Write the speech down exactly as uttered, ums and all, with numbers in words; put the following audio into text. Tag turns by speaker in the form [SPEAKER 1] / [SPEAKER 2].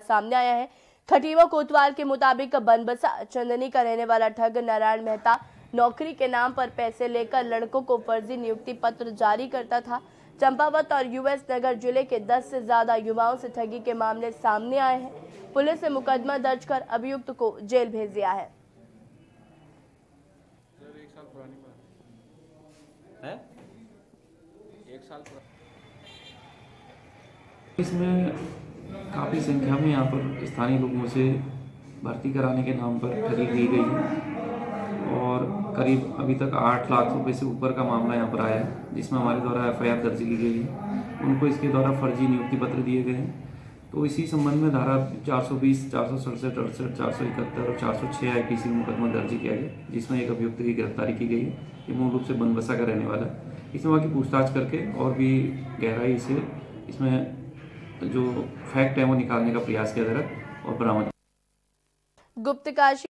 [SPEAKER 1] सामने आया है। खटीमा कोतवाल के मुताबिक बनबसा चंदनी का रहने वाला ठग नारायण मेहता नौकरी के नाम पर पैसे लेकर लड़कों को फर्जी नियुक्ति पत्र जारी करता था। चंपावत और यूएस नगर जिले के दस से ज्यादा युवाओं से ठगी के मामले सामने आए हैं। पुलिस ने मुकदमा दर्ज कर अभियुक्त को जेल भेज दिया है।
[SPEAKER 2] एक साल पुरानी बात है, एक साल पुरानी।
[SPEAKER 3] इसमें काफ़ी संख्या में यहाँ पर स्थानीय लोगों से भर्ती कराने के नाम पर ठगी की गई है और करीब अभी तक आठ लाख रुपए से ऊपर का मामला यहाँ पर आया है, जिसमें हमारे द्वारा एफ आई आर दर्ज की गई है। उनको इसके द्वारा फर्जी नियुक्ति पत्र दिए गए हैं। तो इसी संबंध में धारा चार सौ बीस, चार सौ सड़सठ, अड़सठ, चार सौ इकहत्तर और चार सौ छः आई पी सी में मुकदमा दर्ज किया गया, जिसमें एक अभियुक्त की गिरफ्तारी की गई है। ये मूल रूप से बनबसा का रहने वाला है। इसमें वहाँ की पूछताछ करके और भी गहराई से इसमें जो फैक्ट है वो निकालने का प्रयास किया जा रहा है और बरामद
[SPEAKER 1] गुप्तकाशी